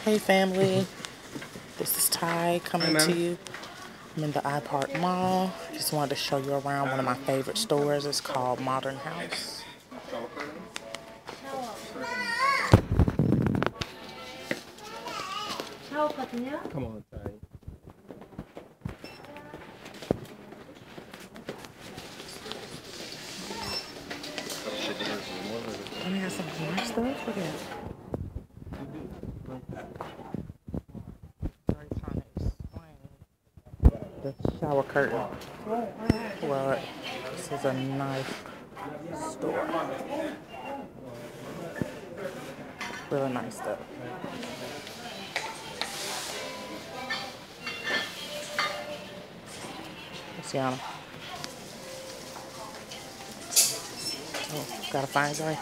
Hey family, this is Ty coming to you. I'm in the Ipark Mall. Just wanted to show you around one of my favorite stores. It's called Modern House. Come on, Ty. And they got some more stuff. Look at it. Trying to explain the shower curtain. Well, this is a nice store. Really nice stuff. Let's see on them. Oh, gotta find it right.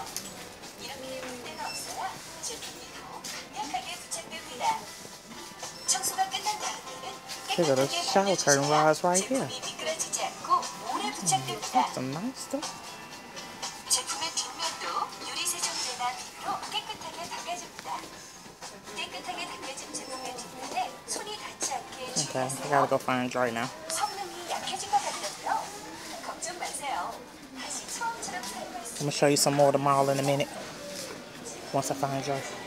Look at the shower curtain rods right here. That's some nice stuff. Okay, I gotta go find it right now. I'm gonna show you some more of the mall in a minute. Once I find Joy.